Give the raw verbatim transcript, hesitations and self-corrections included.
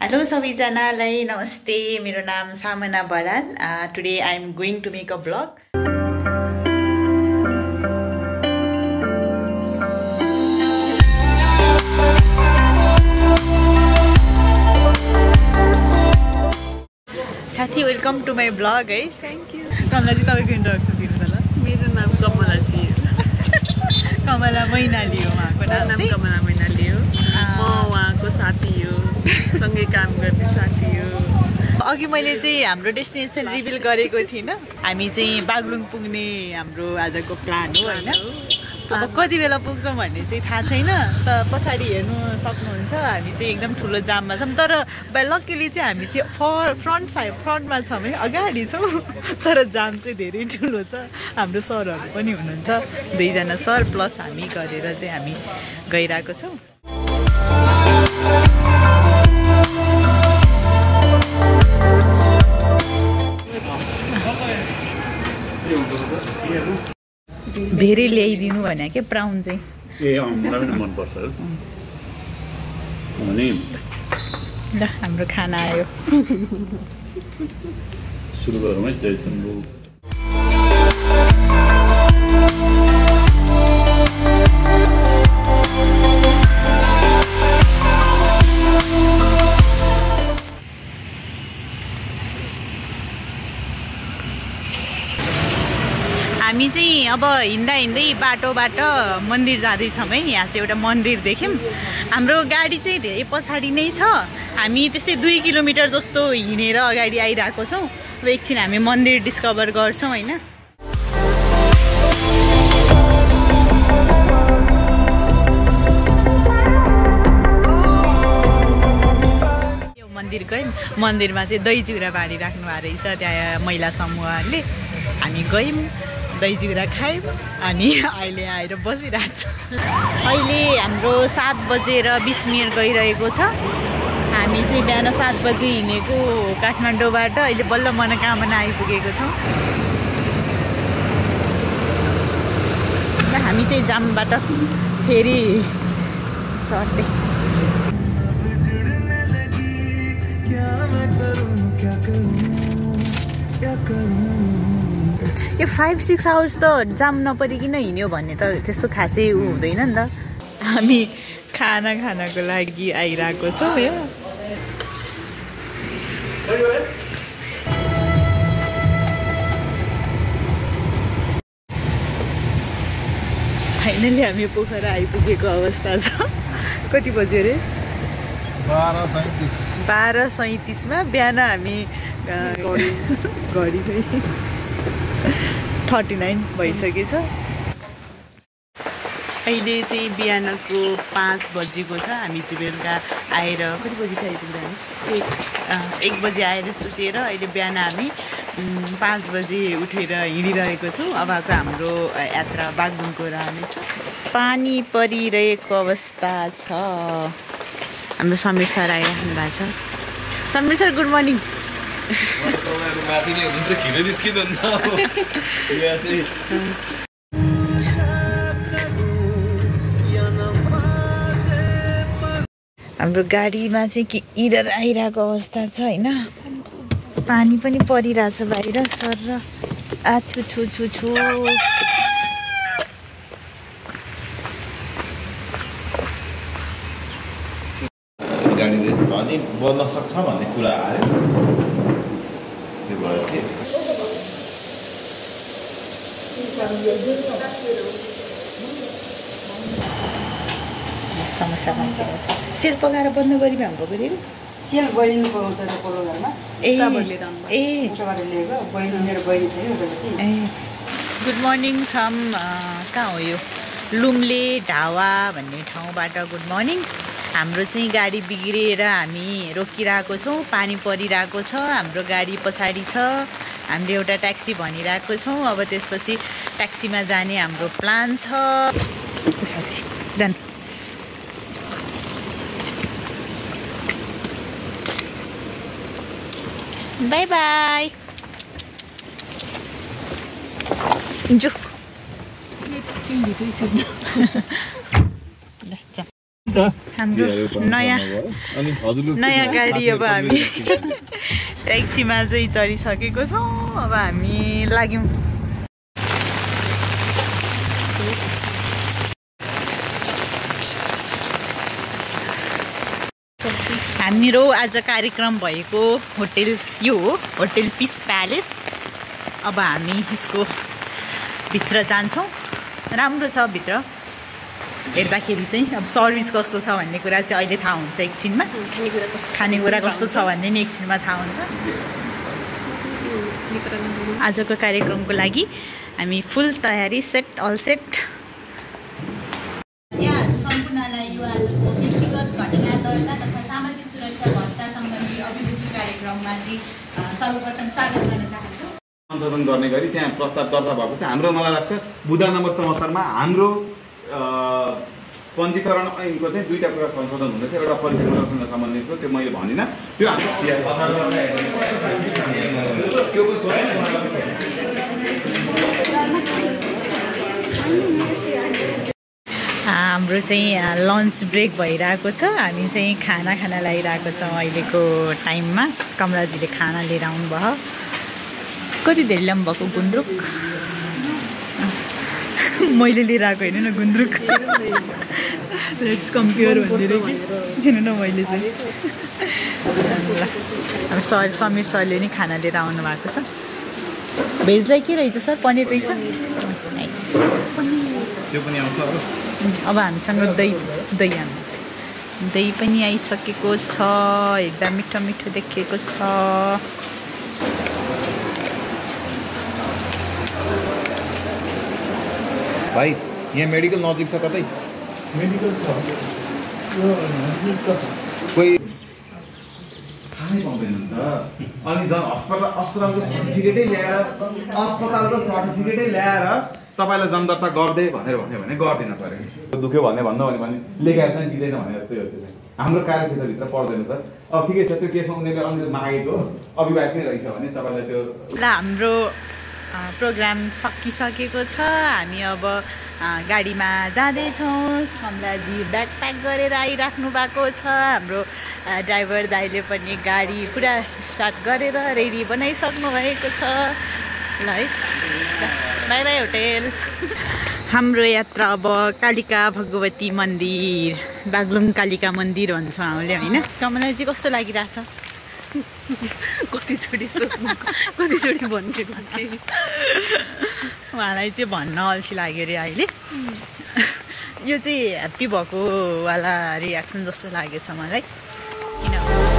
Hello सबैजनालाई नमस्ते मेरो नाम Samana Baral today I am going to make a blog साथी वेलकम टु माई ब्लग है थ्याङ्क यू कमला जी तपाईँको इन्ट्रोडक्सन दिनु त ल मेरो नाम कमला जी कमला मैनाली हो उहाँको नाम चाहिँ कमला मैनाली हो म उहाँको साथी हो सँगै काम गर्ने साथी हो अघि मैले चाहिँ हाम्रो डेस्टिनेसन रिभिल गरेको थिइनँ हामी चाहिँ बागलुङ पुग्ने हाम्रो आजको प्लान हो होइन अब कति बेला पुग्छौँ भन्ने चाहिँ थाहा छैन त पछाडि हेर्नु सक्नुहुन्छ हामी चाहिँ एकदम ठुलो जाममा छौँ तर लक्कीली चाहिँ हामी चाहिँ फर फ्रन्ट साइड फ्रन्टमा छौँ है अगाडि छौँ तर जाम चाहिँ धेरै ठुलो छ हाम्रो सरहरू पनि हुनुहुन्छ दुईजना सर प्लस हामी गरेर चाहिँ हामी गइरहेको छौँ धेरै ल्याइदिनु भने के प्राउन चाहिँ ए अँ मलाई पनि मनपर्छ अनि ल हाम्रो खाना आयो सुरु गरौँ है जयसम्भू हामी चाहिँ अब हिँड्दा हिँड्दै बाटोबाट मन्दिर जाँदैछौँ है यहाँ चाहिँ एउटा मन्दिर देख्यौँ हाम्रो गाडी चाहिँ धेरै पछाडि नै छ हामी त्यस्तै दुई किलोमिटर जस्तो हिँडेर अगाडि आइरहेको छौँ अब एकछिन हामी मन्दिर डिस्कभर गर्छौँ होइन मन्दिर गयौँ मन्दिरमा चाहिँ दही चिउरा बाँडिराख्नु भएको रहेछ त्यहाँ महिला समूहहरूले हामी गयौँ दही चिउरा खायौँ अनि अहिले आएर बसिरहेको छ अहिले हाम्रो सात बजेर बिस मिनट गइरहेको छ हामी चाहिँ बिहान सात बजी हिँडेको काठमाडौँबाट अहिले बल्ल मनोकामना आइपुगेको छौँ हामी चाहिँ जामबाट फेरि चढ्दै यो फाइभ सिक्स आवर्स त जाम नपरिकन हिँड्यो भन्ने त त्यस्तो खासै ऊ हुँदैन नि त हामी खाना खानको लागि आइरहेको छौँ यो फाइनली हामी पोखरा आइपुगेको अवस्था छ कति बज्यो अरे बाह्र सैँतिस बाह्र सैँतिसमा बिहान हामी घडी खै थर्टी नाइन भइसकेछ अहिले चाहिँ बिहानको पाँच बजीको छ हामी चाहिँ बेलुका आएर कति बजी चाहिँ आइपुग्दा हामी एक एक बजी आएर सुतेर अहिले बिहान हामी पाँच बजी उठेर हिँडिरहेको छौँ अबको हाम्रो यात्रा बागलुङको रहनेछ पानी परिरहेको अवस्था छ हाम्रो समीर सर आइराख्नु भएको छ समीर सर गुड मर्निङ हाम्रो गाडीमा चाहिँ के इरर आइरहेको अवस्था छ होइन पानी पनि परिरहेछ बाहिर सर र आ छु छु छु छु गाडी रेस भने बल्न सक्छ भन्ने कुरा आयो त्यो भएर चाहिँ समस्या बसिरहेको छ सेल पकाएर बन्द गरी भएको फेरि सेल बहिनी पाउँछ त पल्लो घरमा ए ए लिएको बहिनी मेरो बहिनी छैन ए गुड मर्निङ फ्रम कहाँ हो यो लुम्ले ढावा भन्ने ठाउँबाट गुड मर्निङ हाम्रो चाहिँ गाडी बिग्रिएर हामी रोकिरहेको छौँ पानी परिरहेको छ हाम्रो गाडी पछाडि छ हामीले एउटा ट्याक्सी भनिरहेको छौँ अब त्यसपछि ट्याक्सीमा जाने हाम्रो प्लान छ साथी जानु बाई बाई जो ल जा हाम्रो नयाँ नयाँ गाडी अब हामी ट्याक्सीमा चाहिँ चढिसकेको छौँ। अब हामी लाग्यौँ। हाम्रो आज कार्यक्रम भएको होटेल यो हो, होटेल पिस प्यालेस। अब हामी यसको भित्र जान्छौँ। राम्रो छ भित्र हेर्दाखेरि चाहिँ। अब सर्भिस कस्तो छ भन्ने कुरा चाहिँ अहिले थाहा हुन्छ एकछिनमा। खानेकुरा कस्तो खानेकुरा कस्तो छ भन्ने नि एकछिनमा थाहा हुन्छ। आजको कार्यक्रमको लागि हामी फुल तयारी, सेट अल सेट। यहाँहरू सम्पूर्णलाई यो आजको व्यक्तिगत घटना दर्ता तथा सामाजिक सुरक्षा भत्ता सम्बन्धी अभिवृद्धि कार्यक्रममा चाहिँ सर्वप्रथम स्वागत गर्न चाहन्छु। संशोधन गर्ने गरी त्यहाँ प्रस्ताव दर्ता भएको छ। हाम्रो मलाई लाग्छ बुदा नम्बर चौहत्तरमा हाम्रो पञ्जीकरण ऐनको चाहिँ दुईवटा कुरा संशोधन हुँदैछ। एउटा परिचय पत्रसँग सम्बन्धित हो, त्यो मैले भनिनँ। त्यो हाम्रो चाहिँ लन्च ब्रेक भइरहेको छ। हामी चाहिँ खाना खाना लागिरहेको छौँ अहिलेको टाइममा। कमलाजीले खाना लिएर आउनुभयो। कति धेरै ल्याउनु भएको गुन्द्रुक? मैले लिएर आएको होइन न गुन्द्रुक। लेट्स कम्पेयर भन्दै कि किन न मैले चाहिँ। अब सर समीर सरले नि खाना लिएर आउनु भएको छ। भेजलाई के रहेछ सर? पनिर रहेछ। नाइस। त्यो पनि आउँछ। अब हामीसँग दही दही हाल्नु दही पनि आइसकेको छ। एकदम मिठो मिठो देखिएको छ। भाइ यहाँ मेडिकल नजिक छ कतै? मेडिकल छ कोही थाहै पाउँदैन नि त। अनि झन् अस्पताल अस्पतालको सर्टिफिकेटै ल्याएर अस्पतालको सर्टिफिकेटै ल्याएर तपाईँलाई जनदर्ता गरिदिए भनेर भन्यो भने गरिदिनु पऱ्यो। दुख्यो भन्ने भन्नु भने पनि लेखाएर चाहिँ दिँदैन भने जस्तै हो। त्यो चाहिँ हाम्रो कार्यक्षेत्रभित्र पर्दैन सर। अब ठिकै छ, त्यो केसमा उनीहरूले अनुरोध मागेको अभिभावक नै रहेछ भने तपाईँलाई त्यो हाम्रो प्रोग्राम सकिसकेको छ। हामी अब गाडीमा जाँदैछौँ। कमलाजी ब्याग प्याक गरेर आइराख्नु भएको छ। हाम्रो ड्राइभर दाइले पनि गाडी पुरा स्टार्ट गरेर रेडी बनाइसक्नु भएको छ। ल है, बाई बाई होटेल। हाम्रो यात्रा अब कालिका भगवती मन्दिर, बागलुङ कालिका मन्दिर भन्छौँ हामीले होइन। कमलाजी कस्तो लागिरहेछ? कतिचोटि सोध्नु कतिचोटि भन्ने भन्ने उहाँलाई चाहिँ भन्न अल्छी लाग्यो अरे अहिले। यो चाहिँ ह्याप्पी भएको वाला रियाक्सन जस्तो लागेछ मलाई। किन